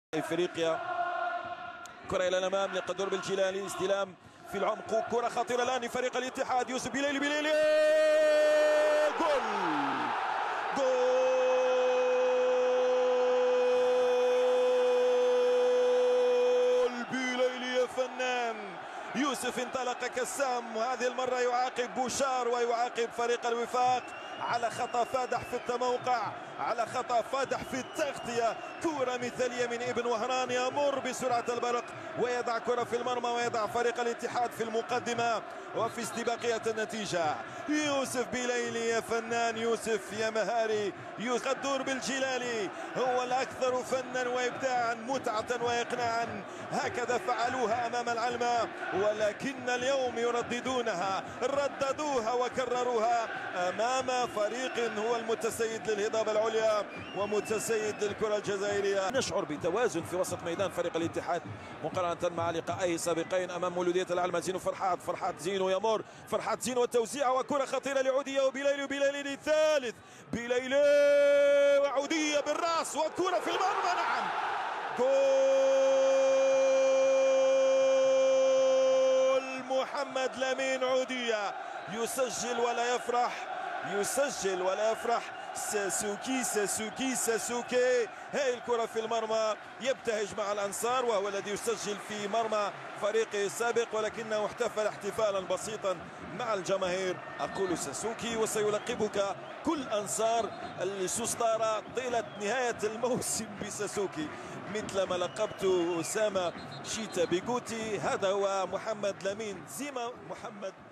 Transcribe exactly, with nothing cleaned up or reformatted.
افريقيا. كرة الى الامام لقدور بالجيلاني، استلام في العمق، كرة خطيرة الان لفريق الاتحاد. يوسف بليلي بليلي جول جول بليلي يا فنان. يوسف انطلق كالسهم، وهذه المرة يعاقب بوشار ويعاقب فريق الوفاق على خطأ فادح في التموقع، على خطأ فادح في التغطية. كرة مثالية من ابن وهران يمر بسرعة البرق ويضع كرة في المرمى ويضع فريق الاتحاد في المقدمة وفي استباقية النتيجة. يوسف بليلي يا فنان، يوسف يا مهاري. يوسف قدور بالجلالي هو الأكثر فنا وإبداعا، متعة وإقناعا. هكذا فعلوها أمام العلمة، ولكن اليوم يرددونها، رددوها وكرروها أمام فريق هو المتسيد للهضبة العليا ومتسيد للكرة الجزائرية. نشعر بتوازن في وسط ميدان فريق الاتحاد مقارنة مع لقائه السابقين أمام مولودية العلمة. زينو فرحات، فرحات زينو يمر، فرحات زينو والتوزيع، وكرة خطيرة لعودية وبليلي، وبليلي للثالث، بليلي وعودية بالرأس وكرة في المرمى. نعم، جول محمد لامين عودية. يسجل ولا يفرح، يسجل ولا يفرح. ساسوكي ساسوكي ساسوكي، هاي الكرة في المرمى، يبتهج مع الأنصار وهو الذي يسجل في مرمى فريقه السابق، ولكنه احتفل احتفالا بسيطا مع الجماهير. أقول ساسوكي وسيلقبك كل أنصار السوستارة طيلة نهاية الموسم بساسوكي، مثل ما لقبت أسامة شيتا بيغوتي. هذا هو محمد لامين زيما محمد